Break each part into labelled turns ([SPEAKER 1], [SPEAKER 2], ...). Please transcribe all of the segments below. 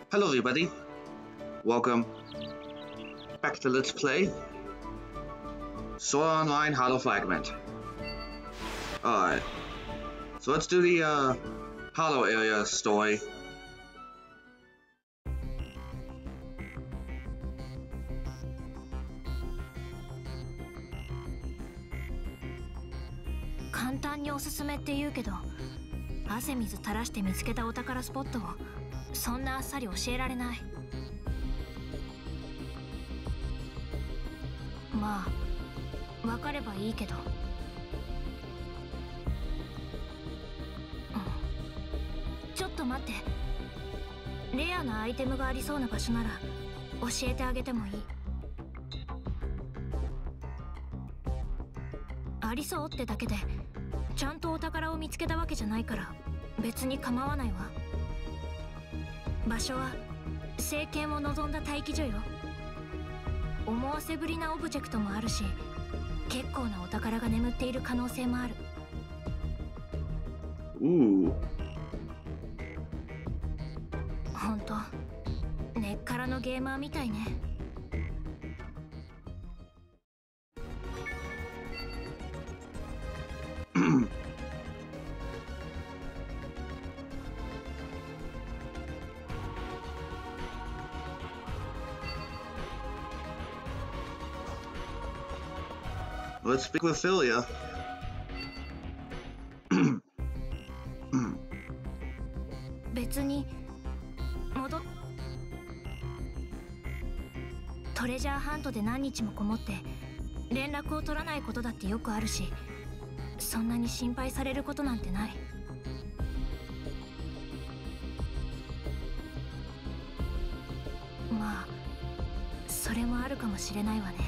[SPEAKER 1] Hello everybody, welcome back to Let's Play Sword Online Hollow Fragment. Alright, so let's do the Hollow area story.
[SPEAKER 2] 簡単におすすめって言うけど、汗水垂らして見つけたお宝スポットをそんなあっさり教えられない。まあ分かればいいけど、ちょっと待って。レアなアイテムがありそうな場所なら教えてあげてもいい？ありそうってだけでちゃんとお宝を見つけたわけじゃないから別に構わないわ。場所は聖剣を望んだ待機所よ。思わせぶりなオブジェクトもあるし、結構なお宝が眠っている可能性もある。ほんと根っからのゲーマーみたいね。
[SPEAKER 1] Let's speak with Philia.
[SPEAKER 2] 別にトレジャーハントで何日もこもって連絡を取らないことだってよくあるし、そんなに心配されることなんてない。まあそれもあるかもしれないわね。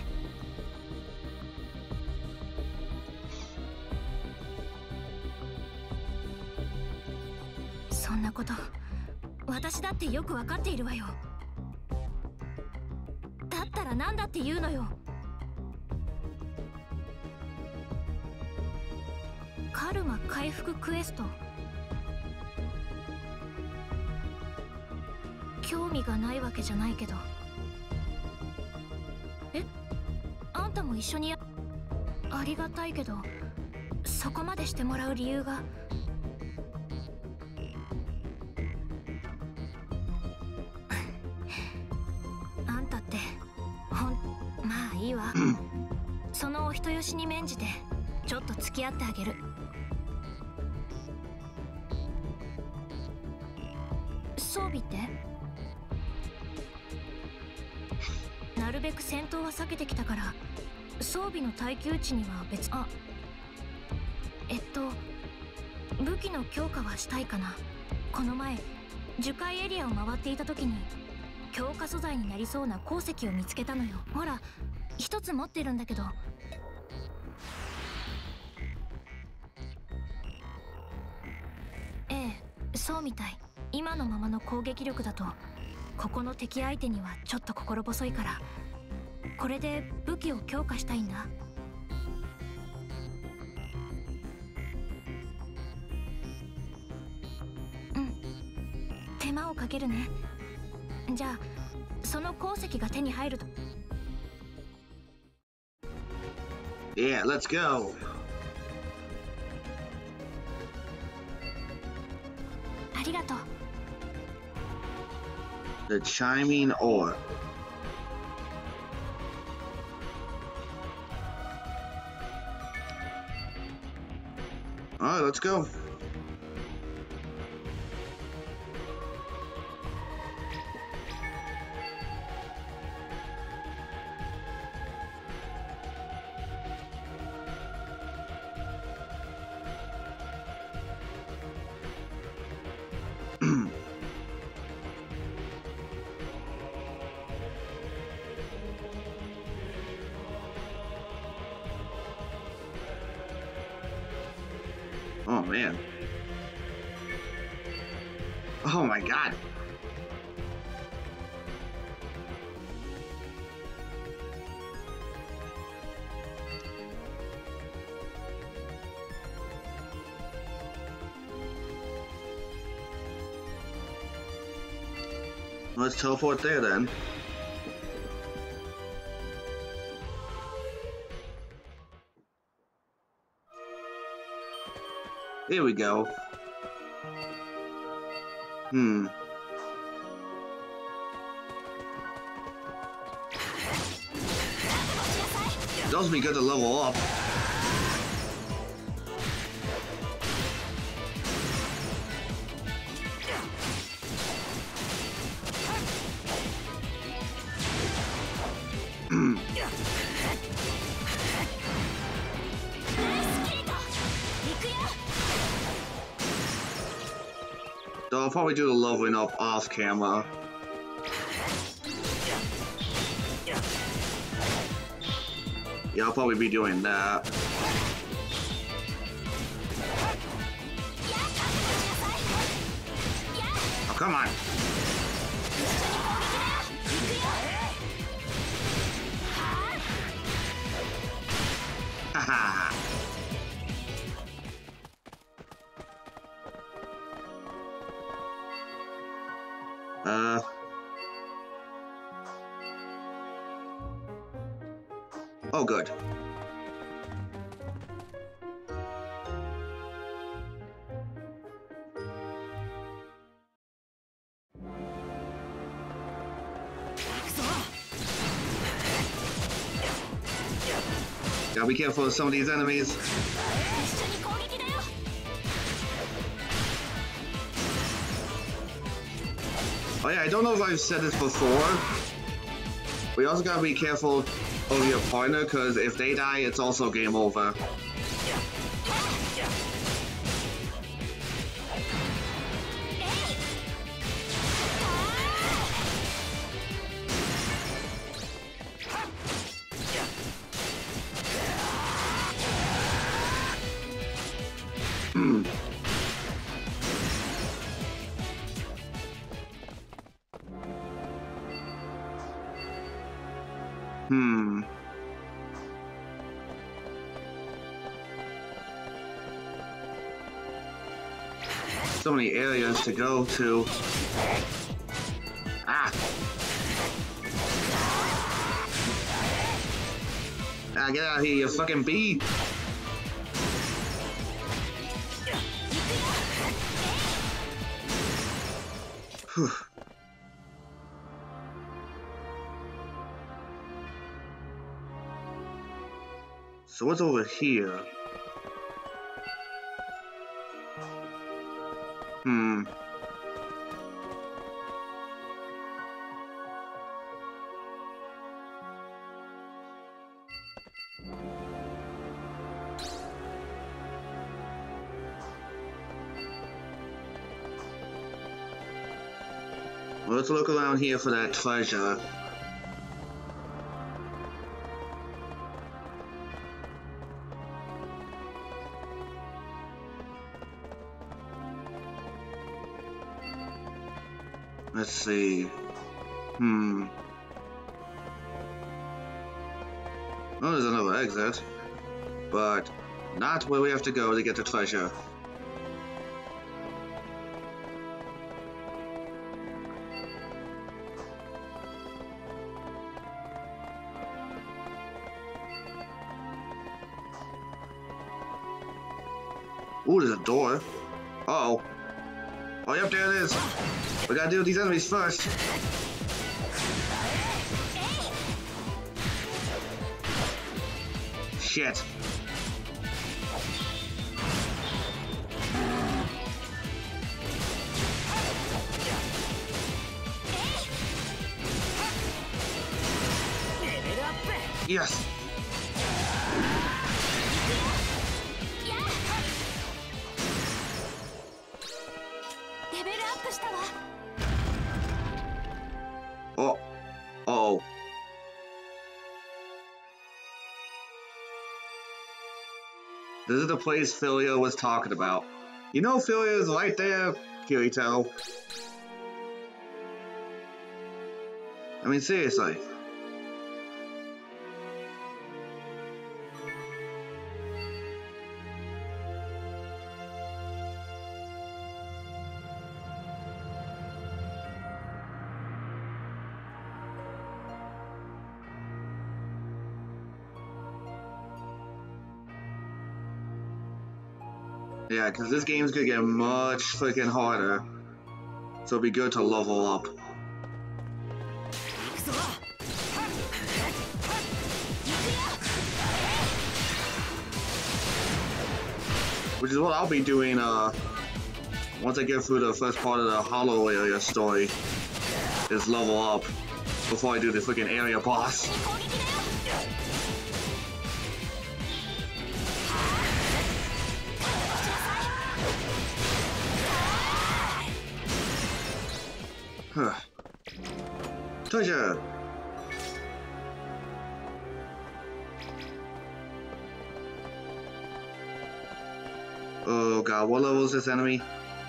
[SPEAKER 2] そんなこと私だってよくわかっているわよ。だったら何だって言うのよ。カルマ回復クエスト。興味がないわけじゃないけど。あんたも一緒にありがたいけど、そこまでしてもらう理由が。あんたってまあいいわ。そのお人よしに免じてちょっと付き合ってあげる。装備って？なるべく戦闘は避けてきたから装備の耐久値には別。武器の強化はしたいかな。この前樹海エリアを回っていた時に強化素材になりそうな鉱石を見つけたのよ。ほら一つ持ってるんだけど。ええ、そうみたい。今のままの攻撃力だとここの敵相手にはちょっと心細いから、これで武器を強化したいんだ。うん、手間をかけるね。じゃあその鉱石が手に入ると。
[SPEAKER 1] Yeah, let's go.
[SPEAKER 2] ありがとう。
[SPEAKER 1] The chiming ore. Alright, let's go. Oh man. Oh my god. Let's teleport there then. Here we go. Does be good to level up. So I'll probably do the leveling up off camera. Yeah, I'll probably be doing that. Oh, come on. Haha. Oh, good. Gotta be careful with some of these enemies. Oh yeah, I don't know if I've said this before. We also gotta be careful of your partner, because if they die, it's also game over. So many areas to go to. Ah! Ah, get out of here, you fucking bee! Whew. So what's over here? Let's look around here for that treasure. Let's see. Oh, there's another exit. But not where we have to go to get the treasure. Ooh, there's a door. Uh-oh. Oh, yep, there it is. We gotta deal with these enemies first. Shit. Yes. Oh. Oh. This is the place Philia was talking about. You know Philia is right there, Kirito. I mean, seriously. Yeah, because this game's gonna get much freaking harder. So it'd be good to level up. Which is what I'll be doing once I get through the first part of the Hollow area story. Is level up before I do the freaking area boss. Treasure! Oh god, what level is this enemy?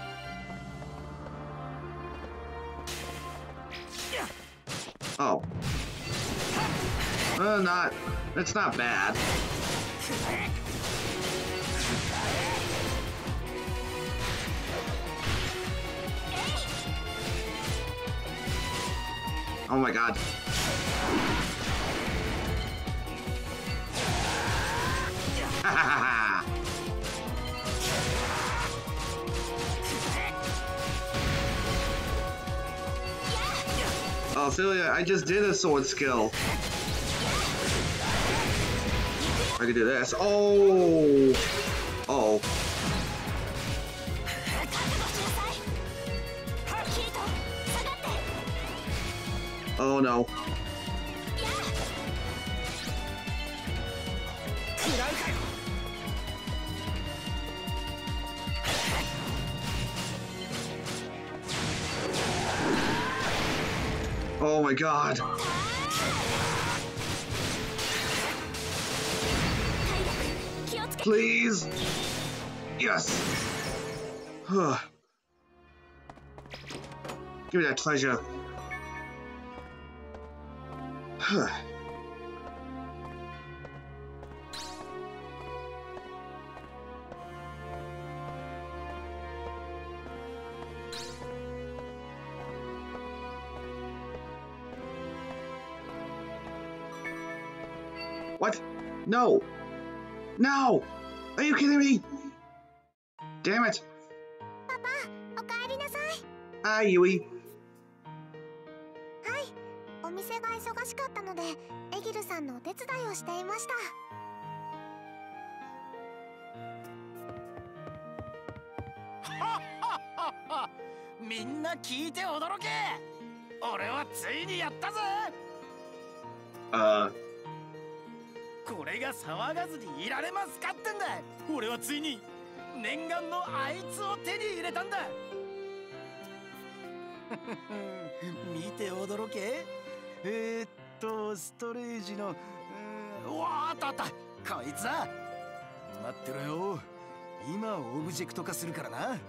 [SPEAKER 1] Oh. It's not bad. Oh my god. Oh, Ophelia, I just did a sword skill. I can do this. Oh! Uh-oh. Oh no. Oh my god. Please. Yes. Give me that treasure. What? No! No! Are you kidding me? Damn it!
[SPEAKER 3] Papa, おかえりなさい。
[SPEAKER 1] Hi, Yui.
[SPEAKER 3] はい、お店が忙しかったので、エギルさんのお手伝いをしていました。
[SPEAKER 4] みんな聞いて驚け。俺はついにやったぜ。これが騒がずにいられますかってんだ。俺はついに念願のあいつを手に入れたんだ。見て驚け。ストレージのうわーっとあった。こいつだ。待ってろよ。今オブジェクト化するからな。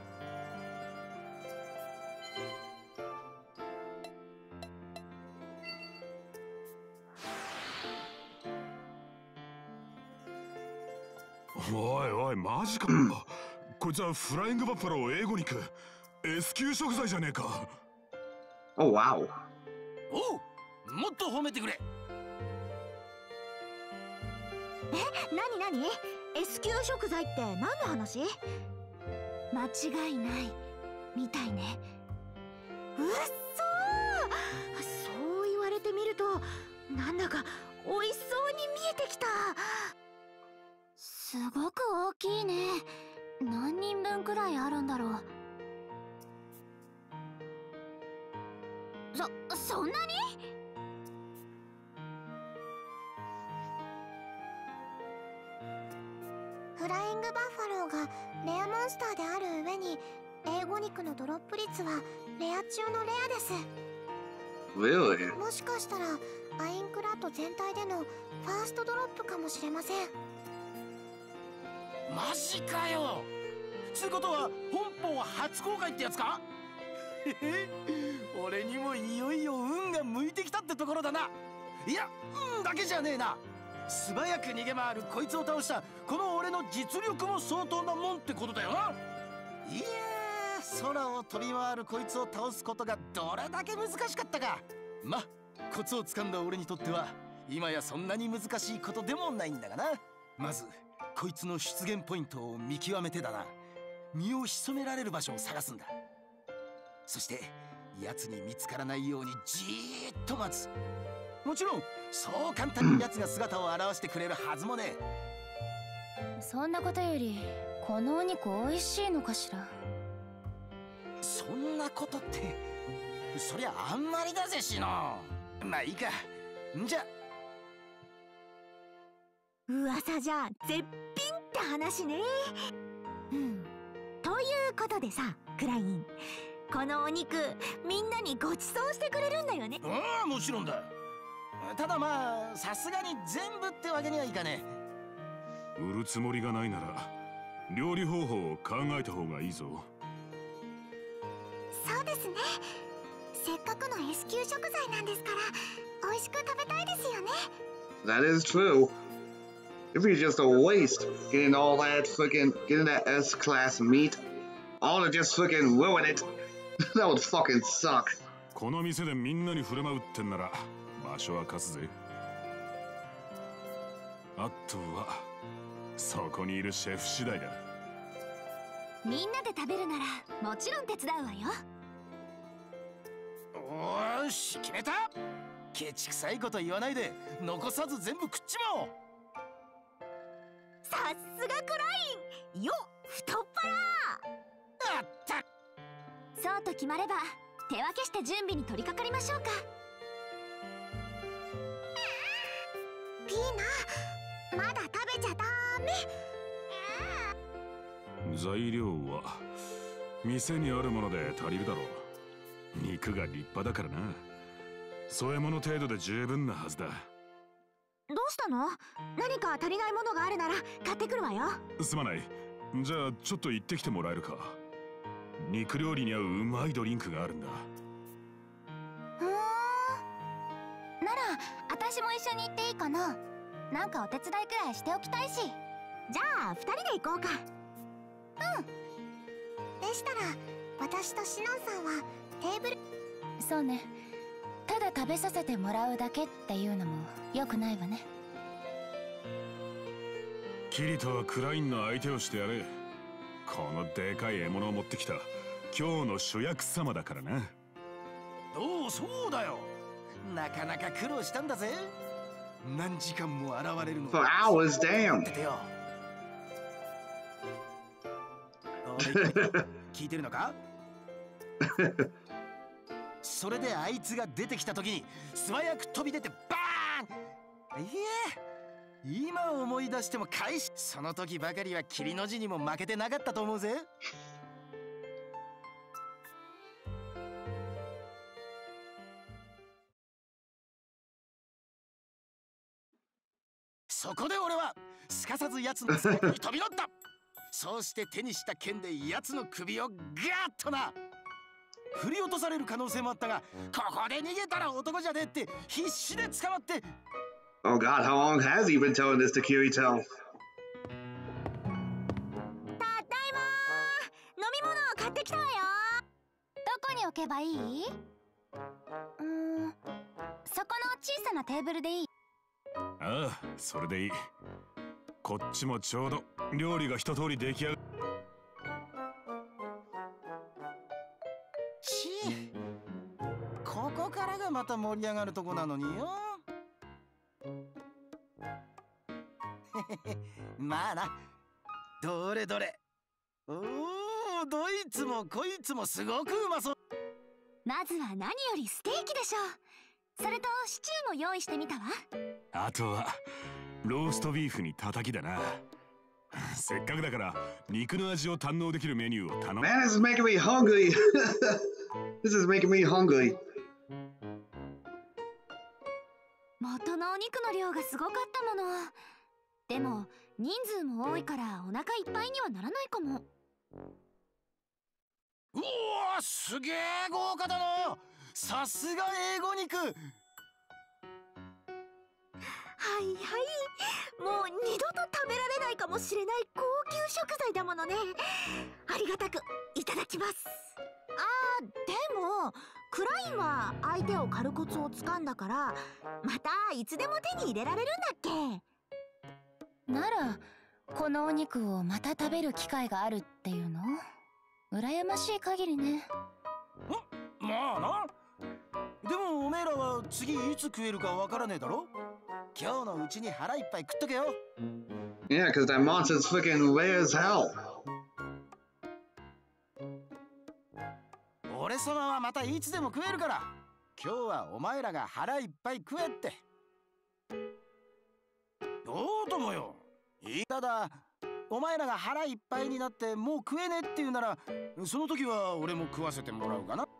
[SPEAKER 5] おいおい、マジか。こいつはフライングバッファロー英語肉 S 級食材じゃねえか。
[SPEAKER 1] Oh wow.
[SPEAKER 4] おう、もっと褒めてくれ。
[SPEAKER 3] なに S 級食材って何の話？間違いないみたいね。うっそー。そう言われてみるとなんだか美味しそうに見えてきた。
[SPEAKER 2] すごく大きいね。何人分くらいあるんだろう。
[SPEAKER 3] そんなに？フライングバッファローがレアモンスターである上に、英語肉のドロップ率はレア中のレアです。
[SPEAKER 1] Really?
[SPEAKER 3] もしかしたらアインクラッド全体でのファーストドロップかもしれません。
[SPEAKER 4] マジかよ。つうことは本邦初公開ってやつか。俺にもいよいよ運が向いてきたってところだな。いや、運だけじゃねえな。素早く逃げ回るこいつを倒したこの俺の実力も相当なもんってことだよな。いやー、空を飛び回るこいつを倒すことがどれだけ難しかったか。ま、コツをつかんだ俺にとっては今やそんなに難しいことでもないんだがな。まずこいつの出現ポイントを見極めてだな。 身を潜められる場所を探すんだ。そして奴に見つからないようにじーっと待つ。もちろんそう簡単に奴が姿を現してくれるはずもねえ。
[SPEAKER 2] そんなことよりこのお肉美味しいのかしら。
[SPEAKER 4] そんなことってそりゃあんまりだぜしの。まあいいか。じゃ
[SPEAKER 3] 噂じゃ絶品って話ね。ということでさ、クライン、このお肉みんなにご馳走してくれるんだよね。
[SPEAKER 4] ああ、もちろんだ。ただまあさすがに全部ってわけにはいかね
[SPEAKER 5] え。売るつもりがないなら料理方法を考えた方がいいぞ。
[SPEAKER 3] そうですね。せっかくの S 級食材なんですから美味しく食べたいですよね。
[SPEAKER 1] That is true. It'd be just a waste getting that S-class meat, all to just fucking ruin it. That would fucking suck.
[SPEAKER 5] この店でみんなに振る舞うってんなら場所は貸すぜ。あとはそこにいるシェフ次第だ。
[SPEAKER 3] みんなで食べるならもちろん手伝うわよ。
[SPEAKER 4] え。おーし、決めた。ケチくさいこと言わないで残さず全部食っちまおう。
[SPEAKER 3] さすがクラインよ、太っ腹。
[SPEAKER 4] あった。
[SPEAKER 3] そうと決まれば手分けして準備に取り掛かりましょうか。ピーナ、まだ食べちゃダメ。
[SPEAKER 5] 材料は店にあるもので足りるだろう。肉が立派だからな。添え物程度で十分なはずだ。
[SPEAKER 3] どうしたの？何か足りないものがあるなら買ってくるわよ。す
[SPEAKER 5] まない。じゃあちょっと行ってきてもらえるか。肉料理に合ううまいドリンクがあるんだ。
[SPEAKER 3] なら私も一緒に行っていいかな。なんかお手伝いくらいしておきたいし。じゃあ2人で行こうか。でしたら私とシノンさんはテーブル。
[SPEAKER 2] そうね。ただ食べさせてもらうだけっていうのも良くないわね。
[SPEAKER 5] キリトはクラインの相手をしてやれ。このでかい獲物を持ってきた今日の主役様だからな。
[SPEAKER 4] おお、そうだよ。なかなか苦労したんだぜ。何時間も現れるの。
[SPEAKER 1] For hours, damn.
[SPEAKER 4] 聞いてるのか？それであいつが出てきた時に素早く飛び出てバーン。今思い出してもその時ばかりは霧の字にも負けてなかったと思うぜ。そこで俺はすかさず奴の背中に飛び乗った。そうして手にした剣で奴の首をガーッとな。振り落とされる可能性もあったが、ここで逃げたら男じゃねえって必死で捕まって。
[SPEAKER 1] Oh god, how long has he been telling this to Kirito?
[SPEAKER 3] ただいまー。飲み物を買ってきたわよ。
[SPEAKER 2] どこに置けばいい？そこの小さなテーブルでいい？
[SPEAKER 5] ああ、それでいい。こっちもちょうど料理が一通り出来上がる。
[SPEAKER 4] ここからがまた盛り上がるとこなのによ。まあな。どれどれ。おお、どいつもこいつもすごくうまそう。
[SPEAKER 3] まずは何よりステーキでしょう。それとシチューも用意してみたわ。
[SPEAKER 5] あとはローストビーフに叩きだな。せっかくだから肉の味を堪能できるメニューを頼む。
[SPEAKER 1] Man, this is making me hungry. This is making me hungry.
[SPEAKER 2] 元のお肉の量がすごかったもの。でも人数も多いからお腹いっぱいにはならないかも。
[SPEAKER 4] うおー、すげえ豪華だな。さすが英語肉。
[SPEAKER 3] はいはい、もう二度と食べられないかもしれない高級食材だものね。ありがたくいただきます。でもクラインは相手を狩るコツをつかんだからまたいつでも手に入れられるんだっけ。
[SPEAKER 2] ならこのお肉をまた食べる機会があるってっていうの？羨ましい限りね。
[SPEAKER 4] まあな。でもおめえらは次いつ食えるかわからねえだろ。今日のうちに腹いっぱい食っとけよ。
[SPEAKER 1] Yeah, because that monster's freaking rare as hell.
[SPEAKER 4] 俺様はまたいつでも食えるから、今日はお前らが腹いっぱい食えって。どうともよ。ただお前らが腹いっぱいになってもう食えねえって言うなら、その時は俺も食わせてもらうかな。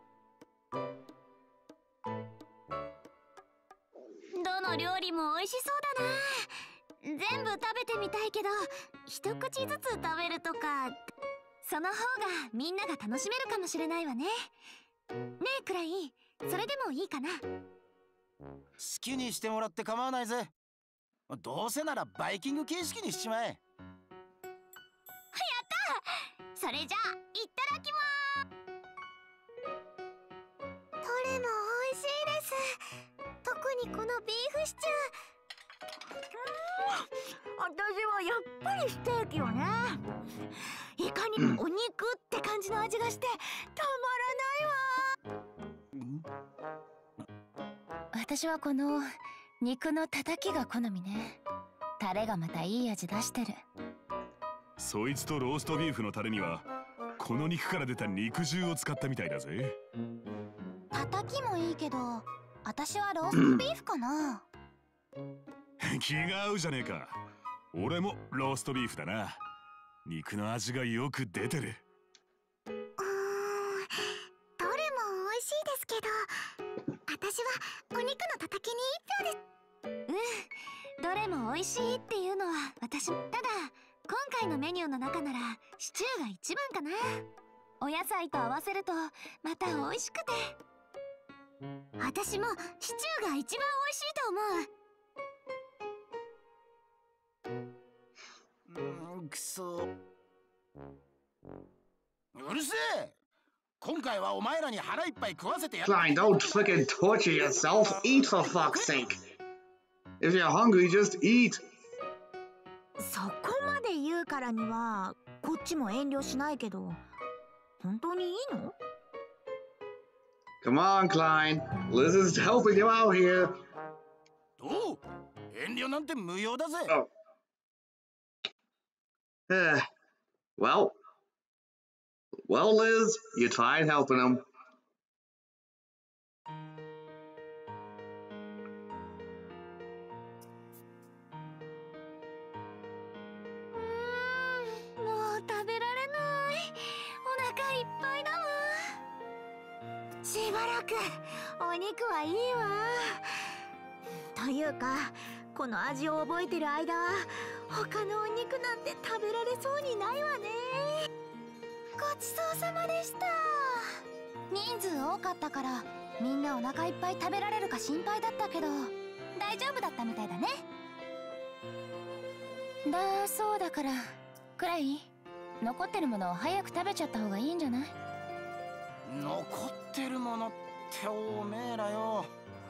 [SPEAKER 3] どの料理も美味しそうだな。全部食べてみたいけど、一口ずつ食べるとか、その方がみんなが楽しめるかもしれないわね。ねえクライン、それでもいいかな？
[SPEAKER 4] 好きにしてもらって構わないぜ。どうせならバイキング形式にしちまえ。
[SPEAKER 3] やった！それじゃあいただきまーす。どれも美味しいです。特にこのビーフシチュー。私はやっぱりステーキよね。いかにもお肉って感じの味がしてたまらないわ。
[SPEAKER 2] 私はこの肉のたたきが好みね。タレがまたいい味出してる。
[SPEAKER 5] そいつとローストビーフのタレにはこの肉から出た肉汁を使ったみたいだぜ。
[SPEAKER 3] たたきもいいけど、私はローストビーフかな。
[SPEAKER 5] 気が合うじゃねえか。俺もローストビーフだな。肉の味がよく出てる。
[SPEAKER 3] どれも美味しいですけど、私はお肉のたたきに1票です。どれも美味しいっていうのは私。ただ今回のメニューの中ならシチューが一番かな。お野菜と合わせるとまた美味しくて、私もシチューが一番美味しいと思う。
[SPEAKER 4] くそ。うるせえ。今回はお前らに腹いっぱい食わせてやる。
[SPEAKER 1] Klein, don't freaking torture yourself. Eat for fuck's sake. If you're hungry, just eat.
[SPEAKER 3] そこまで言うからにはこっちも遠慮しないけど、本当にいいの？
[SPEAKER 1] Come on, Klein. Liz is helping you out here.
[SPEAKER 4] どう？遠慮なんて無用だぜ。
[SPEAKER 1] Oh. Well, Liz, you tried helping him.
[SPEAKER 3] もう食べられない。お腹いっぱいだわ。しばらくお肉はいいわ。というかこの味を覚えてる間は他のお肉なんて食べられそうにないわね。ごちそうさまでした。人数多かったからみんなお腹いっぱい食べられるか心配だったけど、大丈夫だったみたいだね。
[SPEAKER 2] だそうだからくらい残ってるものを早く食べちゃった方がいいんじゃない？
[SPEAKER 4] 残ってるものっておめえらよ。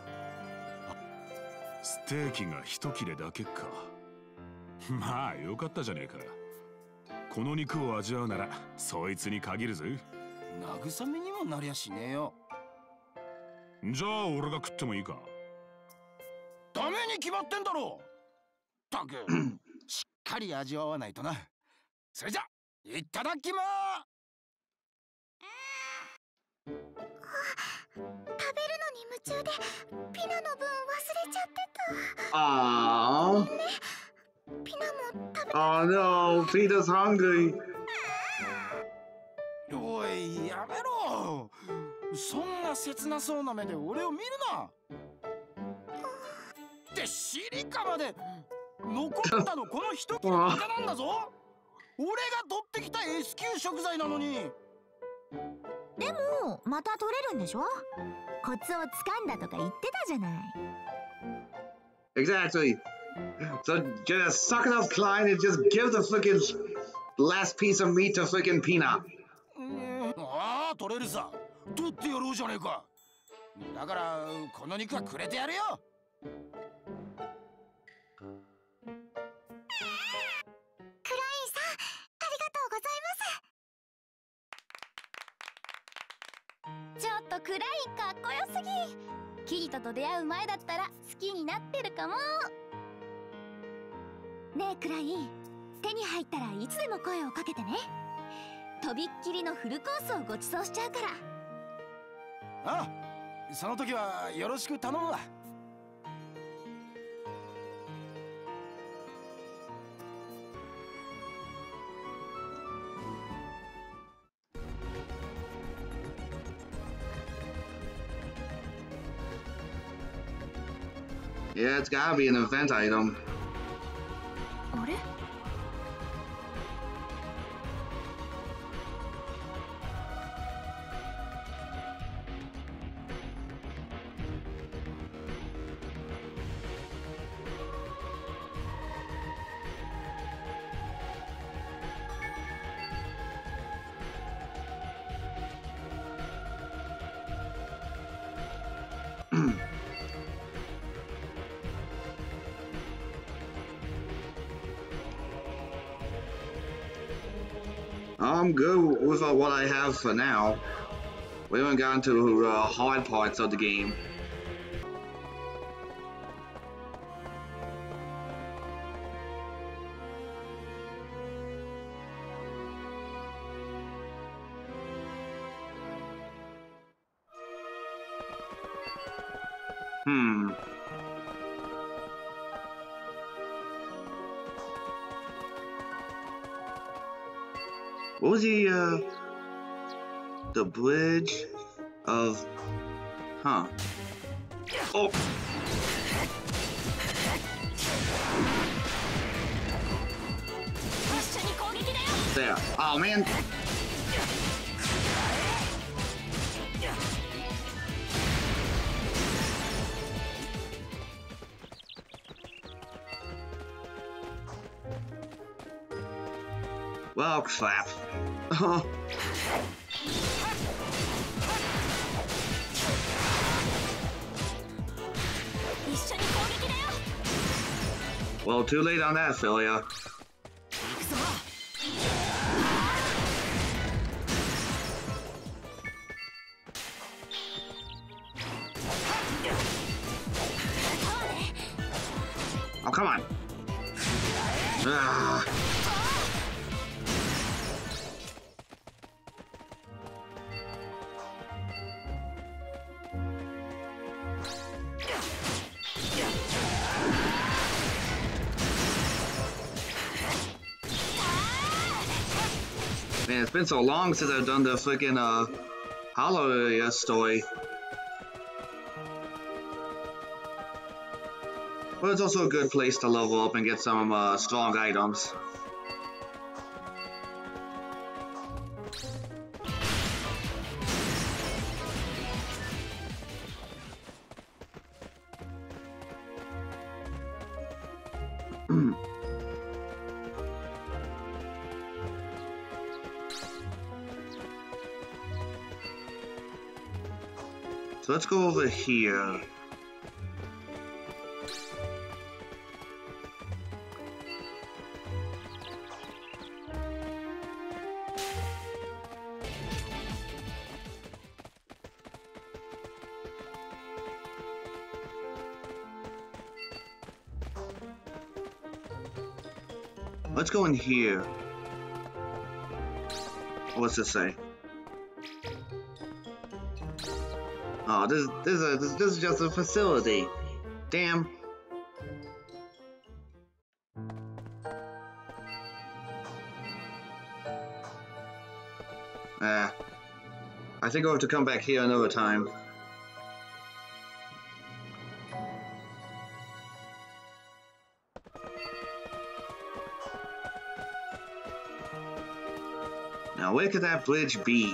[SPEAKER 5] ステーキが一切れだけか。まあよかったじゃねえか。この肉を味わうならそいつに限るぜ。
[SPEAKER 4] 慰めにもなりゃしねえよ。
[SPEAKER 5] じゃあ俺が食ってもいいか？
[SPEAKER 4] ダメに決まってんだろ。ったくしっかり味わわないとな。それじゃいただきまー。
[SPEAKER 3] 食べるのに夢中でピナの分忘れちゃってた。
[SPEAKER 1] Aww.
[SPEAKER 3] ピナも食べ。
[SPEAKER 1] Oh no, Peter's hungry.
[SPEAKER 4] おいやめろ。そんな切なそうな目で俺を見るな。ってシリカまで残ったのこの一切れだけなんだぞ。俺が取ってきた S 級食材なのに。
[SPEAKER 3] でもまた取れるんでしょ？コツをつかんだとか言ってたじゃない。
[SPEAKER 1] Exactly. So just suck it up, Klein, and just give the freaking last piece of meat to freaking Peanut.
[SPEAKER 4] ああ取れるさ。取ってやろうじゃねえか。だからこの肉はくれてやるよ。
[SPEAKER 3] とクライかっこよすぎ。キリトと出会う前だったら好きになってるかも。ねえクライ、手に入ったらいつでも声をかけてね。とびっきりのフルコースをご馳走しちゃうから。
[SPEAKER 4] ああ、その時はよろしく頼むわ。
[SPEAKER 1] Yeah, it's gotta be an event item.
[SPEAKER 2] あれ？
[SPEAKER 1] I'm good with what I have for now. We haven't gotten to the hard parts of the game. What was the bridge of, huh? Oh! There. Oh man! Well, crap. Well, too late on that, Philia. Oh, come on. Ah. Man, it's been so long since I've done the freaking Hollow story. But it's also a good place to level up and get some strong items. So let's go over here. Let's go in here. What's this say? Oh, this is just a facility. Damn. I think I'll have to come back here another time. Now, where could that bridge be?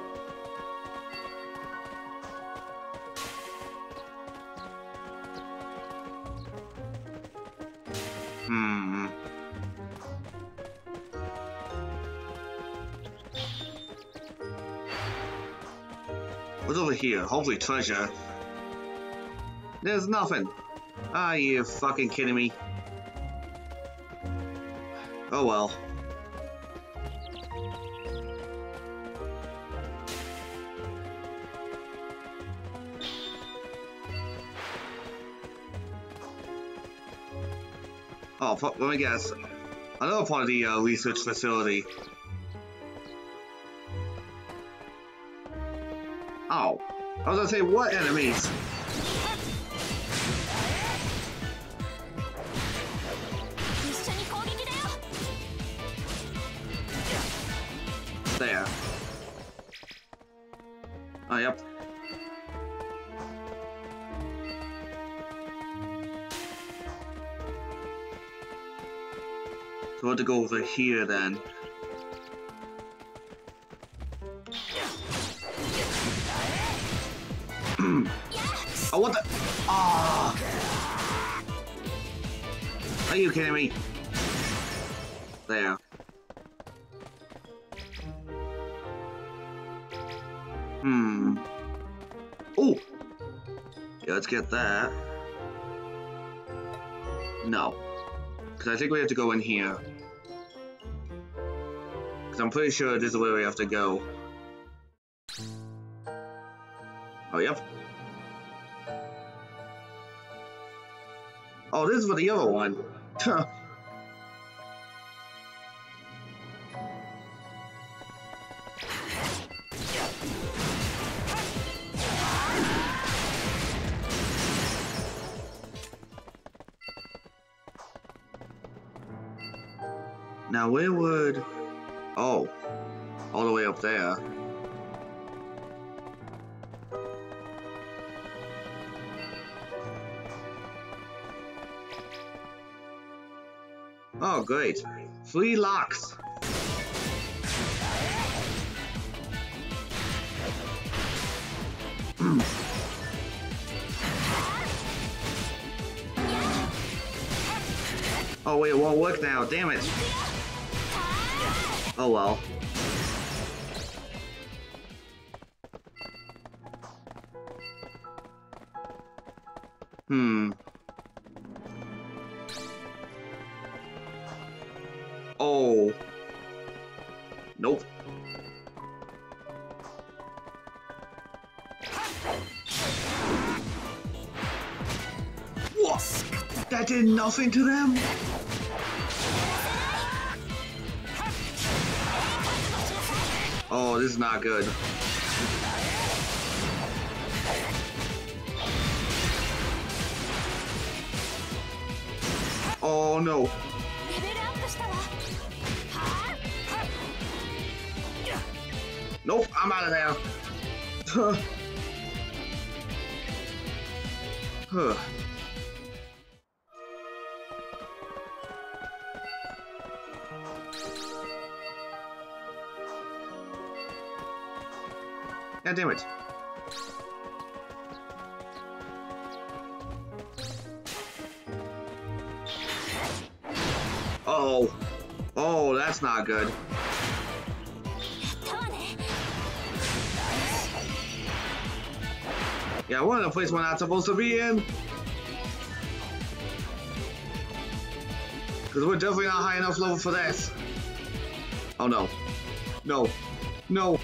[SPEAKER 1] What's over here? Hopefully treasure. There's nothing. Ah, you fucking kidding me? Oh well. Oh, let me guess. Another part of the research facility. Oh, I was gonna say, what enemies? There. Oh, yep. So we'll have to go over here then. Oh, what the? Ah! Are you kidding me? There. Oh! Yeah, let's get that. No. Because I think we have to go in here. Because I'm pretty sure this is where we have to go. Oh, yep. Oh, this is for the other one. Now, where would... Oh. All the way up there. Oh, great. 3 locks. Oh, wait, it won't work now. Damn it. Oh, well. Oh. Nope. What? That did nothing to them? Oh, this is not good. Oh no. Nope, I'm out of there. Huh. God damn it. Oh. Oh, that's not good. Yeah, we're in a place we're not supposed to be in. Because we're definitely not high enough level for this. Oh no. No. No.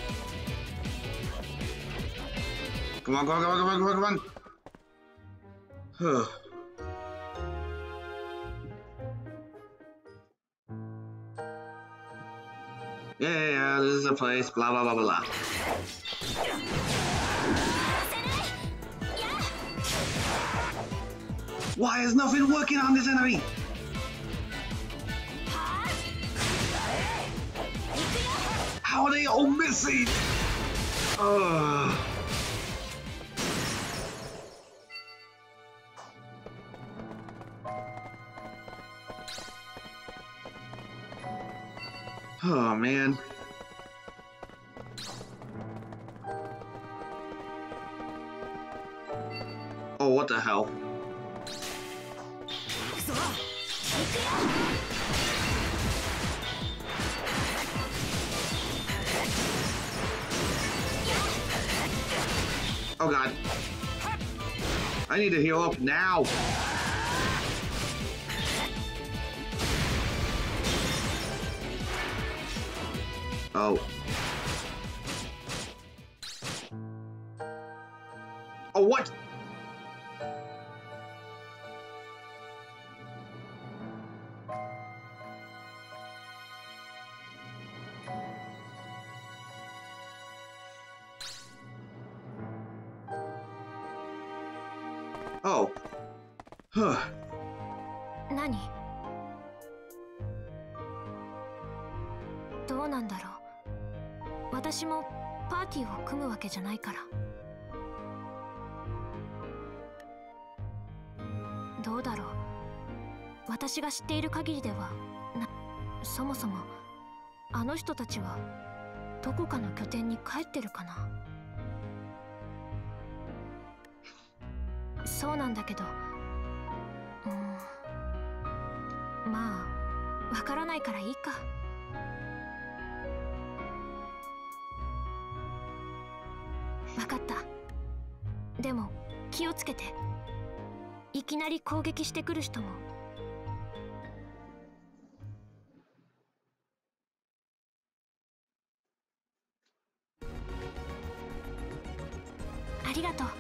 [SPEAKER 1] Come on, come on, come on, come on, come on, come on. Huh. Yeah, this is a place, blah, blah, blah, blah. Why is nothing working on this enemy? How are they all missing? Ugh. Oh, man. Oh, what the hell? Oh, God. I need to heal up now. Oh. Oh, what? Oh. Huh.
[SPEAKER 2] 何？どうなんだろう。私もパーティーを組むわけじゃないから。どうだろう。私が知っている限りではそもそもあの人たちはどこかの拠点に帰ってるかな。そうなんだけど、まあわからないからいいか。わかった。でも気をつけて。いきなり攻撃してくる人も。ありがとう。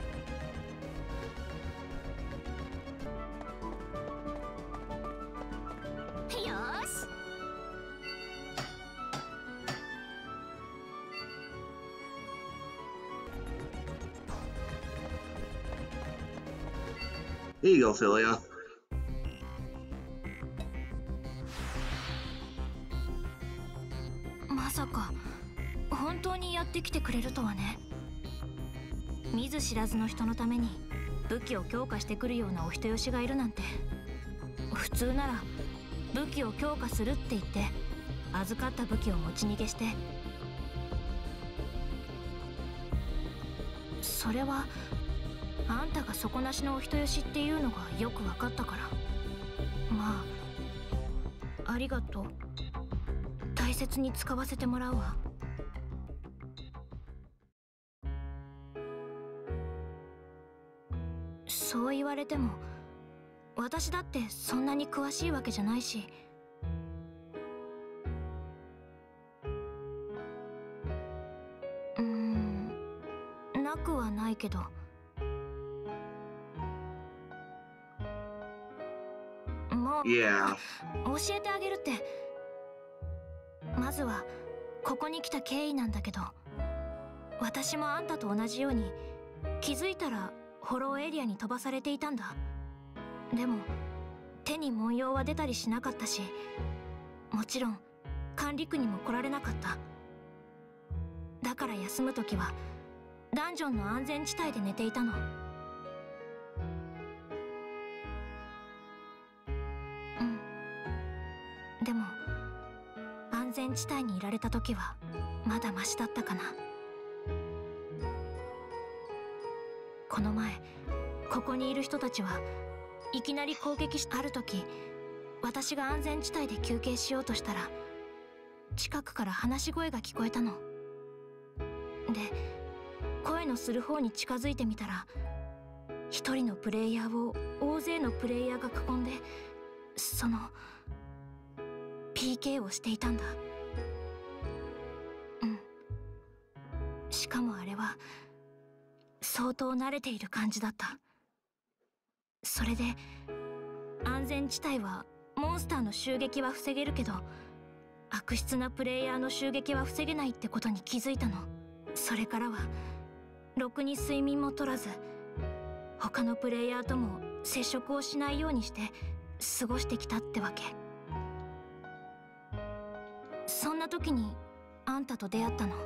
[SPEAKER 2] よーし。
[SPEAKER 1] Here you go, Philia.
[SPEAKER 2] まさか本当にやってきてくれるとはね。見ず知らずの人のために武器を強化してくるようなお人よしがいるなんて。普通なら武器を強化するって言って預かった武器を持ち逃げして、それはあんたが底なしのお人よしっていうのがよく分かったから。まあありがとう。大切に使わせてもらうわ。そう言われても私だってそんなに詳しいわけじゃないし。なくはないけど。もう、
[SPEAKER 1] Yeah.
[SPEAKER 2] 教えてあげるって。まずはここに来た経緯なんだけど、私もあんたと同じように気づいたらホローエリアに飛ばされていたんだ。でも手に文様は出たりしなかったし、もちろん管理区にも来られなかった。だから休む時はダンジョンの安全地帯で寝ていたの。でも安全地帯にいられた時はまだマシだったかな。この前ここにいる人たちはいきなり攻撃し、ある時私が安全地帯で休憩しようとしたら近くから話し声が聞こえたの。で声のする方に近づいてみたら、一人のプレイヤーを大勢のプレイヤーが囲んでその PK をしていたんだ。しかもあれは相当慣れている感じだった。それで安全地帯はモンスターの襲撃は防げるけど悪質なプレイヤーの襲撃は防げないってことに気づいたの。それからはろくに睡眠も取らず、他のプレイヤーとも接触をしないようにして過ごしてきたってわけ。そんな時にあんたと出会ったの。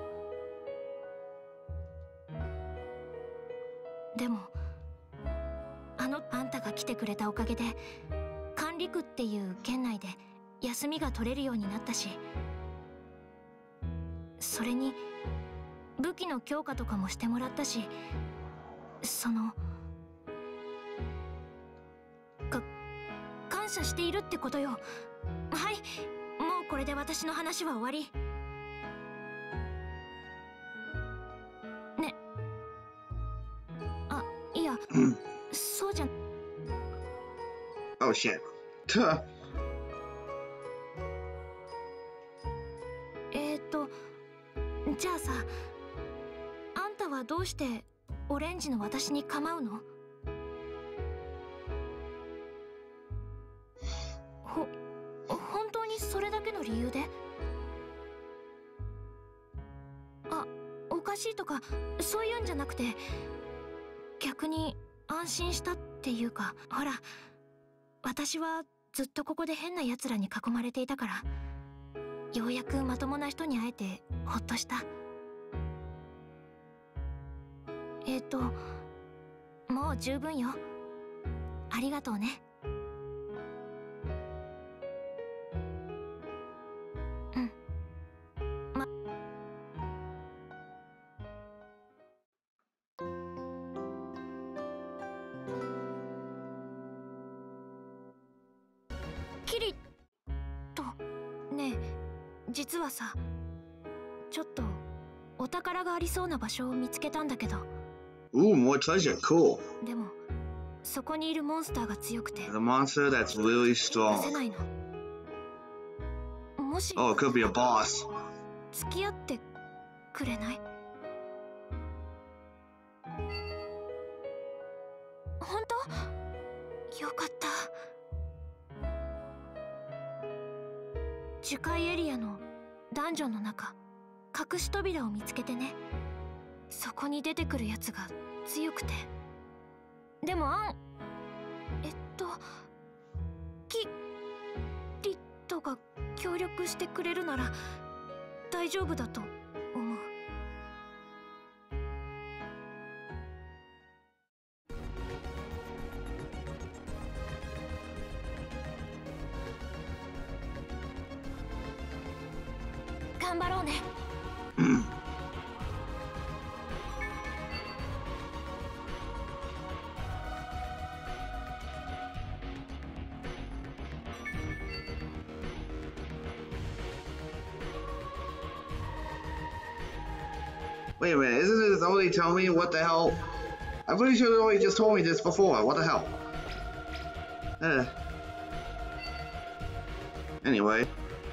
[SPEAKER 2] でもあんたが来てくれたおかげで管理区っていう県内で休みが取れるようになったし、それに武器の強化とかもしてもらったし、感謝しているってことよ。はい、もうこれで私の話は終わり。ね。あ、いや、そうじゃ。
[SPEAKER 1] Oh shit.
[SPEAKER 2] じゃあさ、あんたはどうしてオレンジの私に構うの？本当にそれだけの理由で？あ、おかしいとかそういうんじゃなくて、逆に安心したっていうか、ほら、私はずっとここで変な奴らに囲まれていたから、ようやくまともな人に会えてほっとした。もう十分よ。ありがとうね。うん。キリト、ねえ、実はさ、ちょっとお宝がありそうな場所を見つけたんだけど。
[SPEAKER 1] Ooh, more treasure. Cool.
[SPEAKER 2] でもそこにいるモンスターが強くて
[SPEAKER 1] The monster that's really
[SPEAKER 2] 出せ
[SPEAKER 1] strong.
[SPEAKER 2] ないの。もし
[SPEAKER 1] Oh, it could be a boss.
[SPEAKER 2] 付き合ってくれない？本当？よかった。樹海エリアのダンジョンの中、隠し扉を見つけてね。そこに出てくるやつが強くて。でもキリットが協力してくれるなら大丈夫だと思う。頑張ろうね。
[SPEAKER 1] Wait a minute, isn't this already telling me what the hell? I'm pretty sure it already just told me this before. What the hell? Anyway.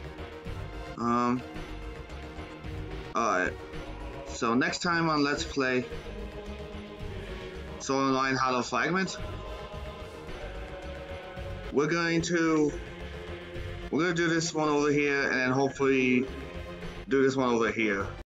[SPEAKER 1] Alright. So next time on Let's Play Sword Online Hollow Fragment, we're gonna do this one over here and then hopefully do this one over here.